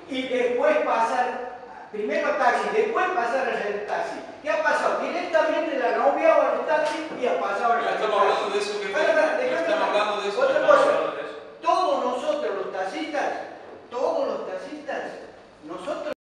y después pasar, primero taxi, después pasar al taxi. ¿Qué ha pasado? Directamente la novia o a los taxis